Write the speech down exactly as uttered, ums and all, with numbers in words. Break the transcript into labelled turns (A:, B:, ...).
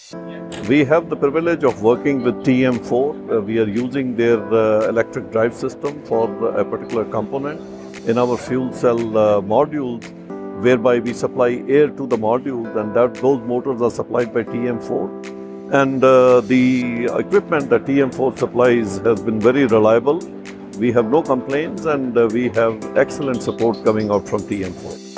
A: We have the privilege of working with T M four. Uh, we are using their uh, electric drive system for a particular component in our fuel cell uh, modules, whereby we supply air to the modules, and that those motors are supplied by T M four. And uh, the equipment that T M four supplies has been very reliable. We have no complaints, and uh, we have excellent support coming out from T M four.